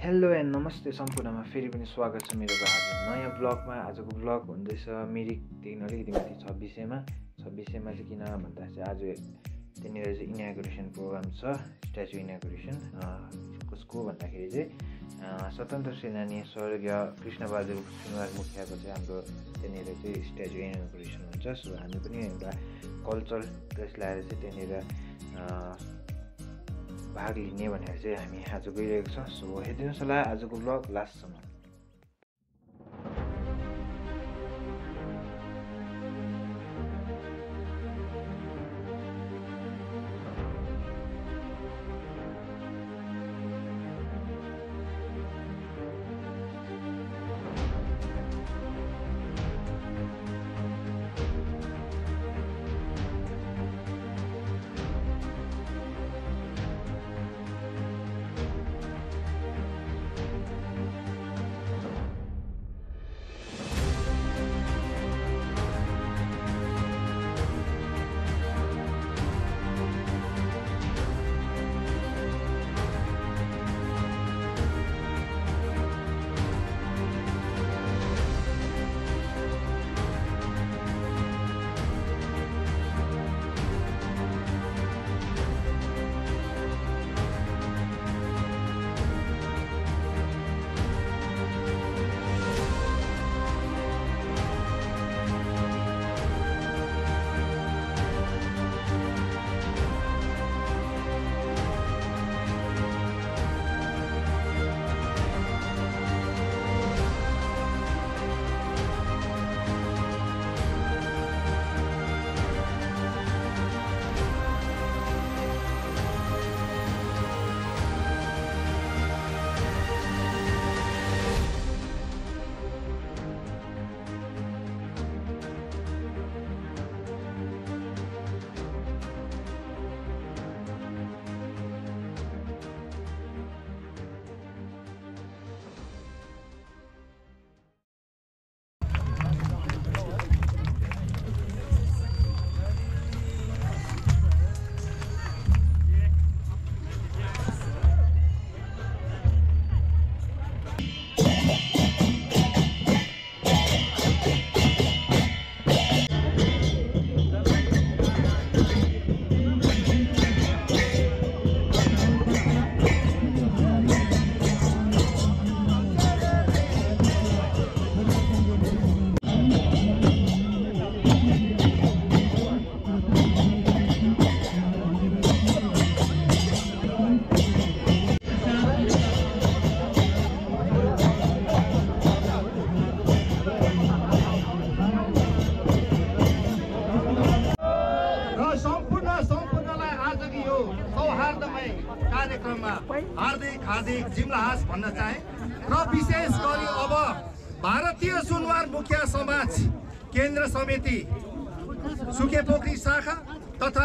Hello and नमस्ते सम्पूर्णमा फेरि पनि स्वागत छ मेरो आज नयाँ ब्लगमा। आजको ब्लग हुँदैछ मिरिकदेखि अलिकति माथि 26 चाहिँ किन भन्दा चाहिँ आज त्यहाँनिर चाहिँ इनागुरेसन प्रोग्राम छ। स्ट्याचु इनागुरेसन कसको भन्दाखेरि चाहिँ स्वतन्त्र सेनानी स्वर्गीय कृष्णबहादुर सुनवार मुखियाको चाहिँ हाम्रो त्यहाँनिर चाहिँ स्ट्याचु इनागुरेसन हुन्छ। सो हामी पनि एउटा कल्चरल ड्रेस लगाएर चाहिँ त्यहाँनिर भाग लिने भनेर चाहिँ हामी आज गइरहेको छौँ। सो हेरिदिनुहोस् होला आजको ब्लग लास्टसम्म। हार्दिक जिम्लाहास भन्न चाहे र विशेष गरी अब भारतीय सुनवार मुखिया समाज केन्द्र समिति सुकेपोखरी शाखा तथा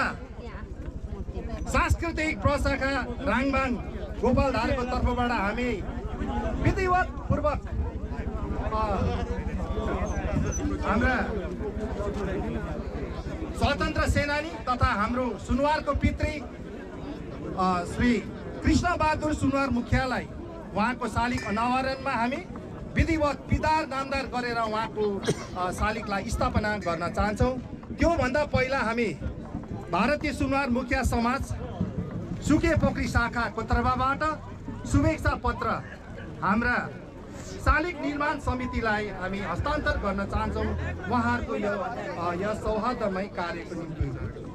सांस्कृतिक प्रशाखा राङबाङ गोपालधारको तर्फबाट हामी विधिवत पूर्वक हाम्रा स्वतन्त्र सेनानी तथा हाम्रो सुनवारको पितृ श्री कृष्णबहादुर सुनवार मुखियालाई उहाँको शालिग अनावरणमा हामी विधिवत पिदार नामदार गरेर उहाँको शालिगलाई स्थापना गर्न चाहन्छौँ। त्योभन्दा पहिला हामी भारतीय सुनवार मुखिया समाज सुकेपोखरी शाखाको तर्फबाट शुभेच्छा पत्र हाम्रा शालिग निर्माण समितिलाई हामी हस्तान्तर गर्न चाहन्छौँ उहाँहरूको यो सौहार्दमय कार्यको निम्ति।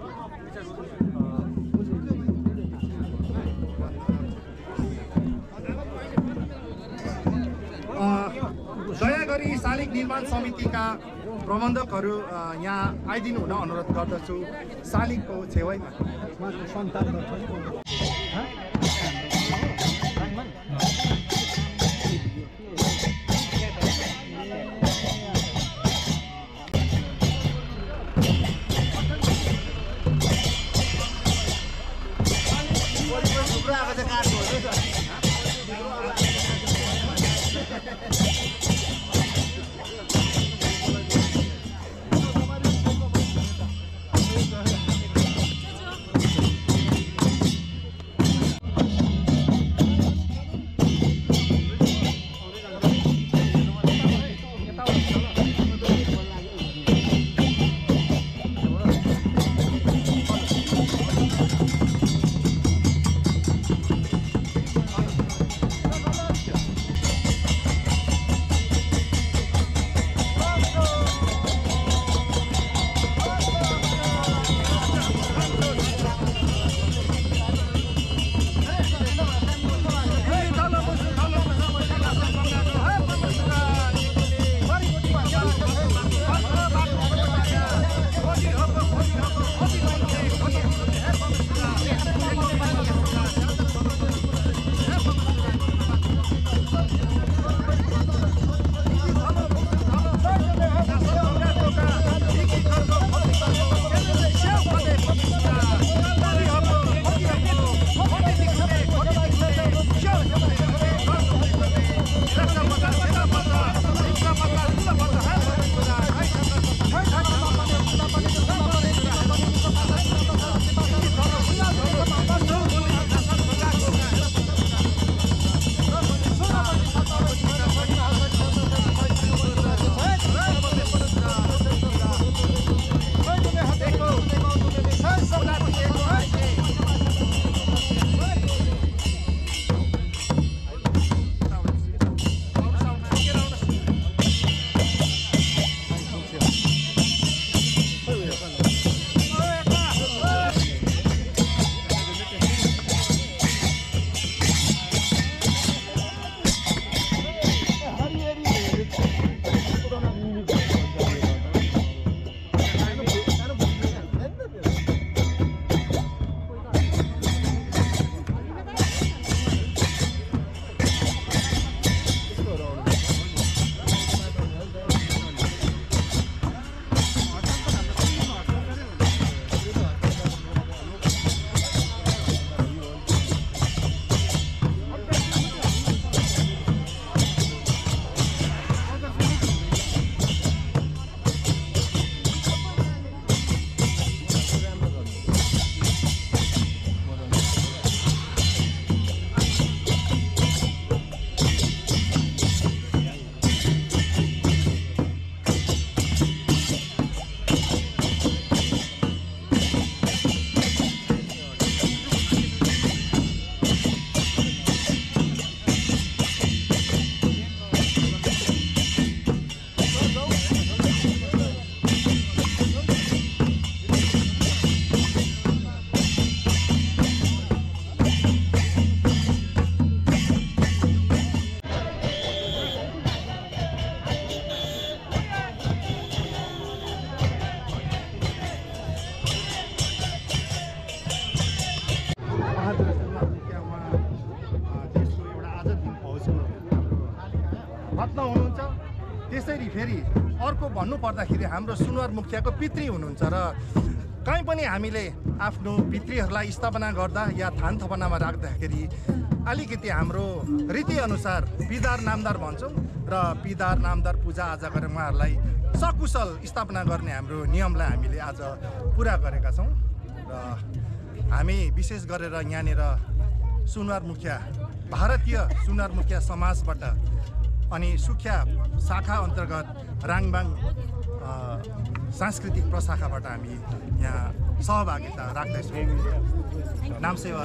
दया गरी शालिग निर्माण समितिका प्रबन्धकहरू यहाँ आइदिनु हुन अनुरोध गर्दछु। शालिगको छेउमा रत्न हुनुहुन्छ। त्यसरी फेरि अर्को भन्नुपर्दाखेरि हाम्रो सुनुवार मुखियाको पितृ हुनुहुन्छ र कहीँ पनि हामीले आफ्नो पितृहरूलाई स्थापना गर्दा या थान थपनामा राख्दाखेरि अलिकति हाम्रो रीतिअनुसार पिदार नामदार भन्छौँ र पिदार नामदार पूजा आजा गरेर उहाँहरूलाई सकुशल स्थापना गर्ने हाम्रो नियमलाई हामीले आज पुरा गरेका छौँ। र हामी विशेष गरेर यहाँनिर सुनुवार मुखिया भारतीय सुनुवार मुखिया समाजबाट अनि सुखिया शाखा अन्तर्गत राङबाङ सांस्कृतिक प्रशाखाबाट हामी यहाँ सहभागिता राख्दैछौँ। नामसेवा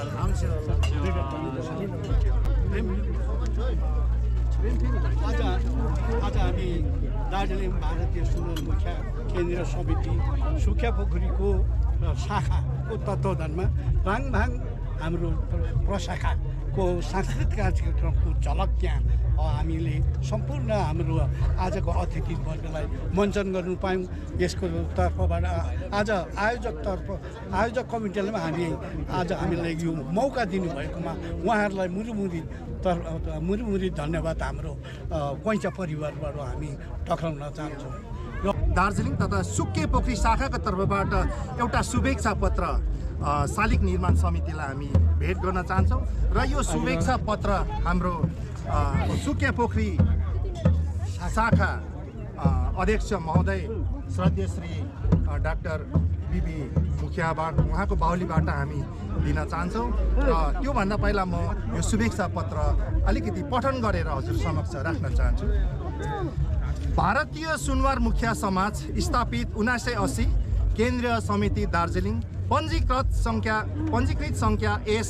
आज हामी दार्जिलिङ भारतीय सुनुवार मुखिया केन्द्रीय समिति सुखिया पोखरीको शाखाको तत्त्वावधानमा राङभाङ हाम्रो प्रशाखाको सांस्कृतिक कार्यक्रमको झलक त्यहाँ हामीले सम्पूर्ण हाम्रो आजको अतिथिवर्गलाई मञ्चन गर्नु पायौँ। यसको तर्फबाट आज आयोजक कमिटीलाई आज हामीलाई यो मौका दिनुभएकोमा उहाँहरूलाई मुरुमुरी धन्यवाद हाम्रो पैँचा परिवारबाट हामी टक्राउन चाहन्छौँ। दार्जिलिङ तथा सुके पोखरी शाखाको तर्फबाट एउटा शुभेच्छा पत्र शालिग निर्माण समितिलाई हामी भेट गर्न चाहन्छौँ र यो शुभेच्छा पत्र हाम्रो सुके पोखरी शाखा अध्यक्ष महोदय श्रद्धेय श्री डाक्टर बिबी मुखियाबाट उहाँको बाहुलीबाट हामी दिन चाहन्छौँ र त्योभन्दा पहिला म यो शुभेच्छा पत्र अलिकति पठन गरेर हजुर समक्ष राख्न चाहन्छु। भारतीय सुनुवार मुखिया समाज स्थापित 1980 केन्द्रीय समिति दार्जिलिङ पञ्जीकृत सङ्ख्या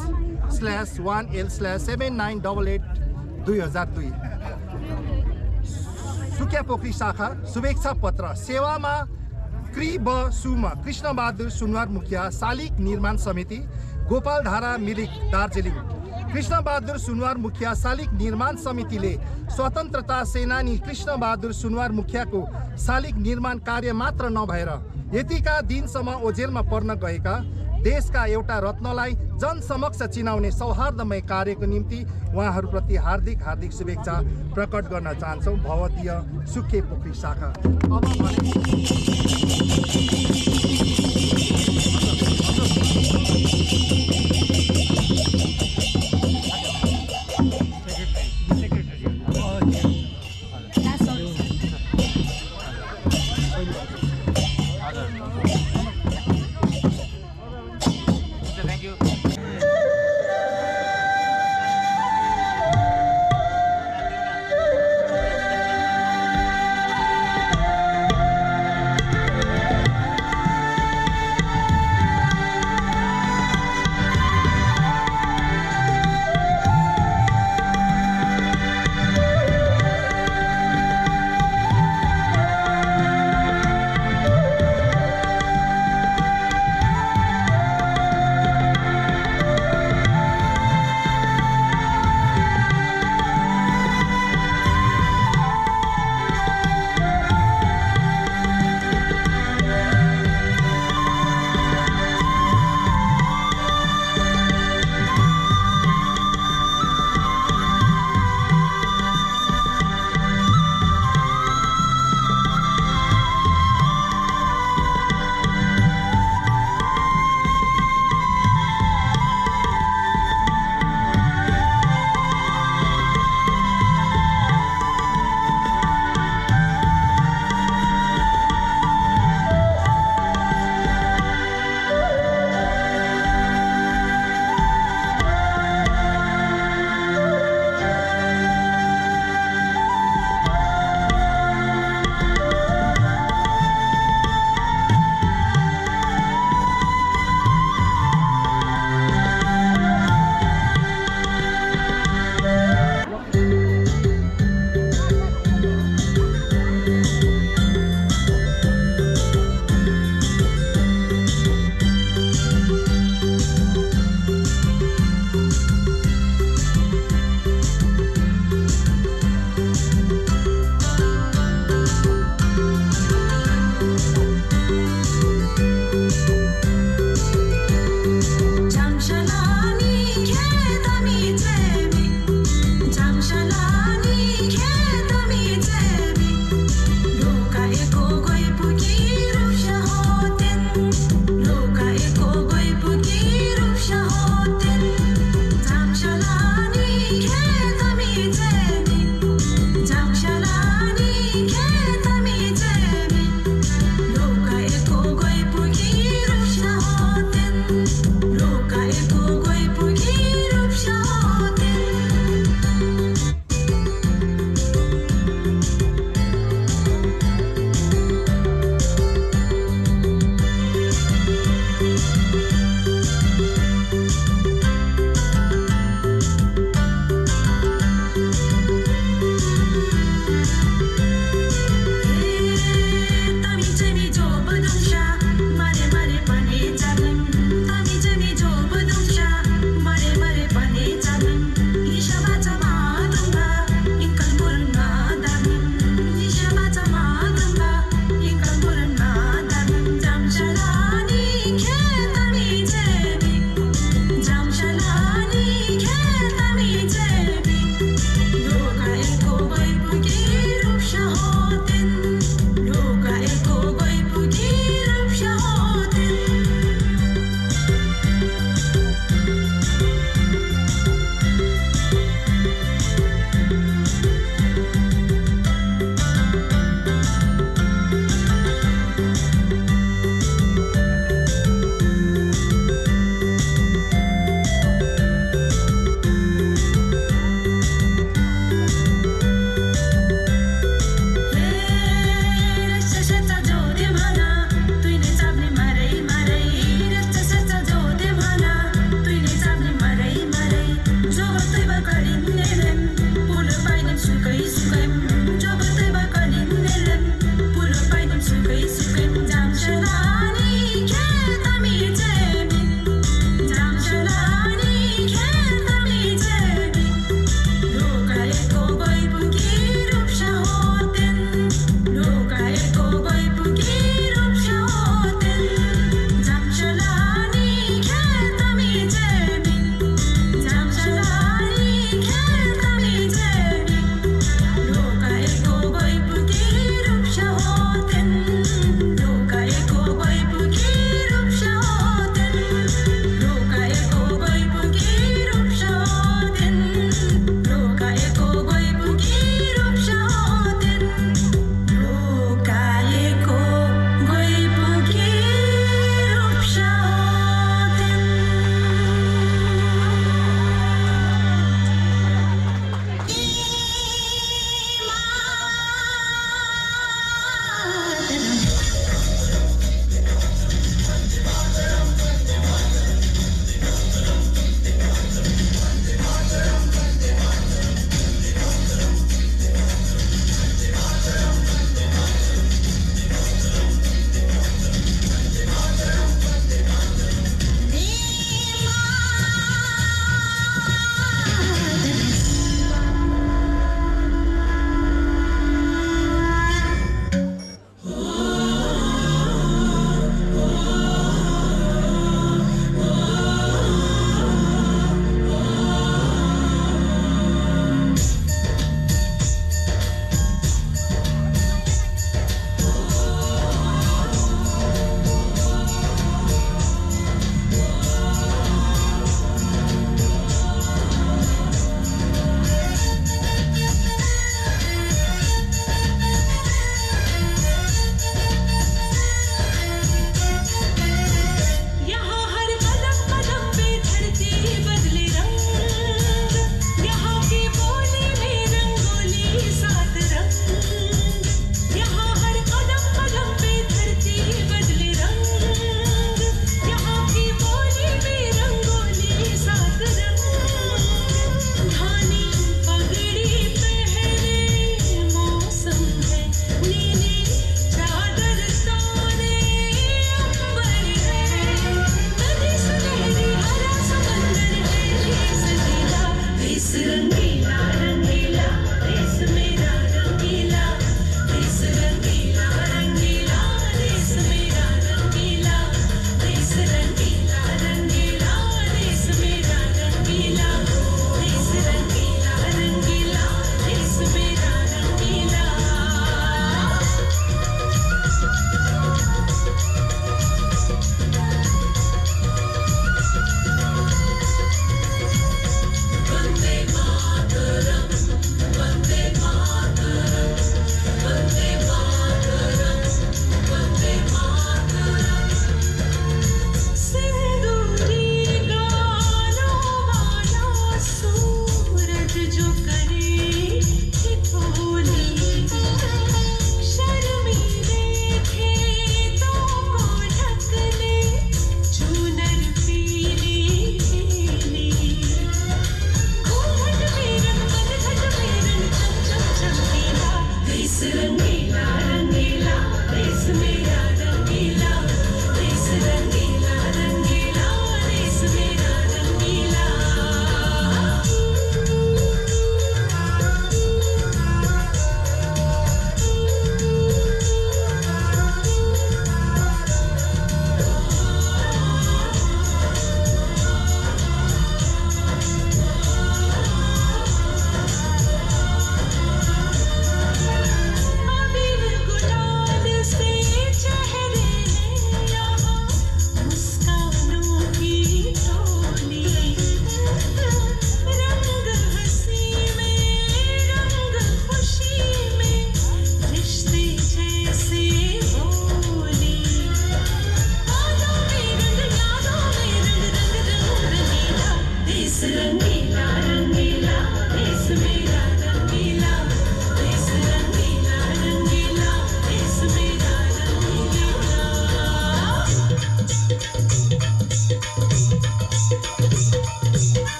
S/1L/7988/2002 सुकिया पोखरी शाखा शुभेच्छा पत्र सेवामा कृष्णबहादुर सुनुवार मुखिया शालिग निर्माण समिति गोपालधारा मिरिक दार्जिलिङ। कृष्णबहादुर सुनुवार मुखिया शालिग निर्माण समितिले स्वतन्त्रता सेनानी कृष्णबहादुर सुनुवार मुखियाको शालिग निर्माण कार्य मात्र नभएर यतिका दिनसम्म ओझेलमा पर्न गएका देशका एउटा रत्नलाई जनसमक्ष चिनाउने सौहार्दमय कार्यको निम्ति उहाँहरूप्रति हार्दिक शुभेच्छा प्रकट गर्न चाहन्छौँ। भवतीय सुके पोखरी शाखा। अब